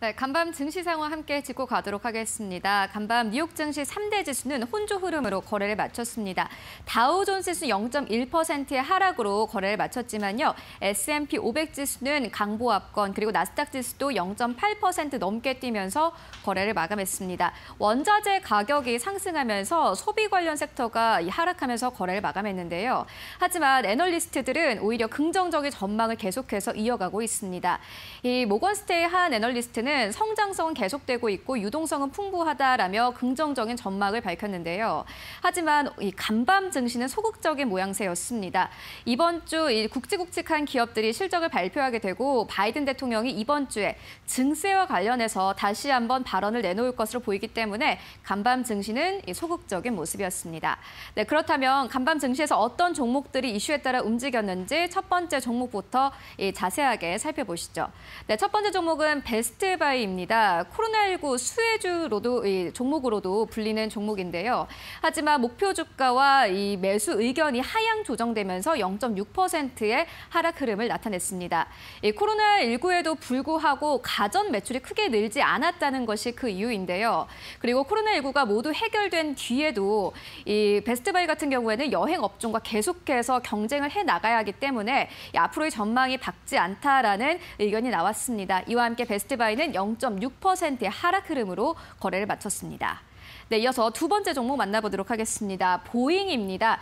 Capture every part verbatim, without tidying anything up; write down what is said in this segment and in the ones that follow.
네, 간밤 증시 상황 함께 짚고 가도록 하겠습니다. 간밤 뉴욕 증시 삼 대 지수는 혼조 흐름으로 거래를 마쳤습니다. 다우존스 지수 영 점 일 퍼센트의 하락으로 거래를 마쳤지만요. 에스 앤 피 오백 지수는 강보합권 그리고 나스닥 지수도 영 점 팔 퍼센트 넘게 뛰면서 거래를 마감했습니다. 원자재 가격이 상승하면서 소비 관련 섹터가 하락하면서 거래를 마감했는데요. 하지만 애널리스트들은 오히려 긍정적인 전망을 계속해서 이어가고 있습니다. 이 모건스테이 한 애널리스트는 성장성은 계속되고 있고 유동성은 풍부하다라며 긍정적인 전망을 밝혔는데요. 하지만 이 간밤 증시는 소극적인 모양새였습니다. 이번 주 이 굵직굵직한 기업들이 실적을 발표하게 되고 바이든 대통령이 이번 주에 증세와 관련해서 다시 한번 발언을 내놓을 것으로 보이기 때문에 간밤 증시는 이 소극적인 모습이었습니다. 네, 그렇다면 간밤 증시에서 어떤 종목들이 이슈에 따라 움직였는지 첫 번째 종목부터 이 자세하게 살펴보시죠. 네, 첫 번째 종목은 베스트 바이입니다. 코로나십구 수혜주로도 이 종목으로도 불리는 종목인데요. 하지만 목표 주가와 이 매수 의견이 하향 조정되면서 영 점 육 퍼센트의 하락 흐름을 나타냈습니다. 이 코로나십구에도 불구하고 가전 매출이 크게 늘지 않았다는 것이 그 이유인데요. 그리고 코로나십구가 모두 해결된 뒤에도 이 베스트바이 같은 경우에는 여행 업종과 계속해서 경쟁을 해 나가야 하기 때문에 앞으로의 전망이 밝지 않다라는 의견이 나왔습니다. 이와 함께 베스트바이는 영 점 육 퍼센트의 하락 흐름으로 거래를 마쳤습니다. 네, 이어서 두 번째 종목 만나보도록 하겠습니다. 보잉입니다.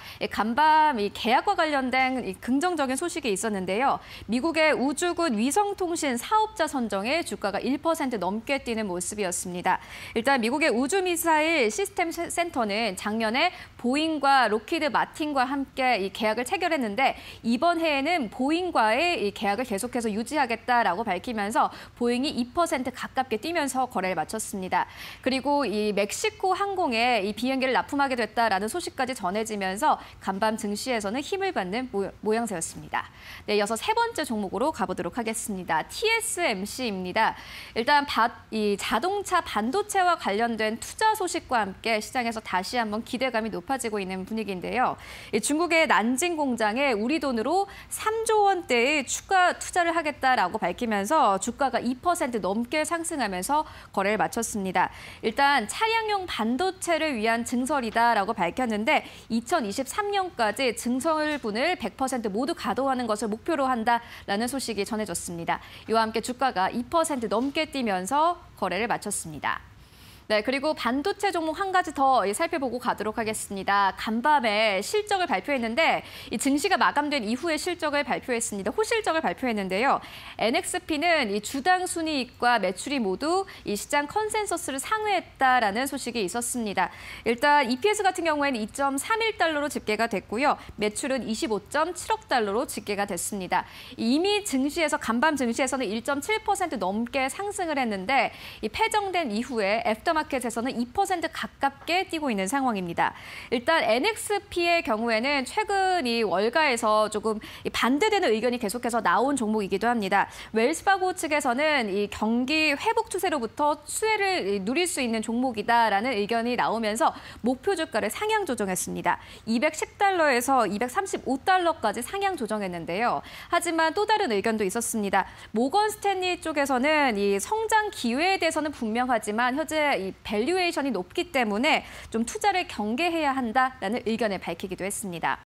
간밤 이 계약과 관련된 이 긍정적인 소식이 있었는데요. 미국의 우주군 위성통신 사업자 선정에 주가가 일 퍼센트 넘게 뛰는 모습이었습니다. 일단 미국의 우주미사일 시스템 센터는 작년에 보잉과 록히드 마틴과 함께 이 계약을 체결했는데 이번 해에는 보잉과의 이 계약을 계속해서 유지하겠다라고 밝히면서 보잉이 이 퍼센트 가깝게 뛰면서 거래를 마쳤습니다. 그리고 이 멕시코 항공에 이 비행기를 납품하게 됐다라는 소식까지 전해지면서 간밤 증시에서는 힘을 받는 모양새였습니다. 네, 이어서 세 번째 종목으로 가보도록 하겠습니다. 티 에스 엠 씨입니다. 일단 바, 이 자동차 반도체와 관련된 투자 소식과 함께 시장에서 다시 한번 기대감이 높아지고 있는 분위기인데요. 이 중국의 난징 공장에 우리 돈으로 삼조 원대의 추가 투자를 하겠다라고 밝히면서 주가가 이 퍼센트 넘게 상승하면서 거래를 마쳤습니다. 일단 차량용 반도체를 위한 증설이다라고 밝혔는데 이천이십삼 년까지 증설분을 백 퍼센트 모두 가동하는 것을 목표로 한다라는 소식이 전해졌습니다. 이와 함께 주가가 이 퍼센트 넘게 뛰면서 거래를 마쳤습니다. 네, 그리고 반도체 종목 한 가지 더 살펴보고 가도록 하겠습니다. 간밤에 실적을 발표했는데 이 증시가 마감된 이후에 실적을 발표했습니다. 호실적을 발표했는데요. 엔 엑스 피는 이 주당 순이익과 매출이 모두 이 시장 컨센서스를 상회했다라는 소식이 있었습니다. 일단 이 피 에스 같은 경우에는 이 점 삼일 달러로 집계가 됐고요. 매출은 이십오 점 칠억 달러로 집계가 됐습니다. 이미 증시에서 간밤 증시에서는 일 점 칠 퍼센트 넘게 상승을 했는데 이 폐정된 이후에 애프터마켓 마켓에서는 이 퍼센트 가깝게 뛰고 있는 상황입니다. 일단 엔 엑스 피의 경우에는 최근 이 월가에서 조금 반대되는 의견이 계속해서 나온 종목이기도 합니다. 웰스파고 측에서는 이 경기 회복 추세로부터 수혜를 누릴 수 있는 종목이다라는 의견이 나오면서 목표 주가를 상향 조정했습니다. 이백십 달러에서 이백삼십오 달러까지 상향 조정했는데요. 하지만 또 다른 의견도 있었습니다. 모건 스탠리 쪽에서는 이 성장 기회에 대해서는 분명하지만 현재 이 밸류에이션이 높기 때문에 좀 투자를 경계해야 한다라는 의견을 밝히기도 했습니다.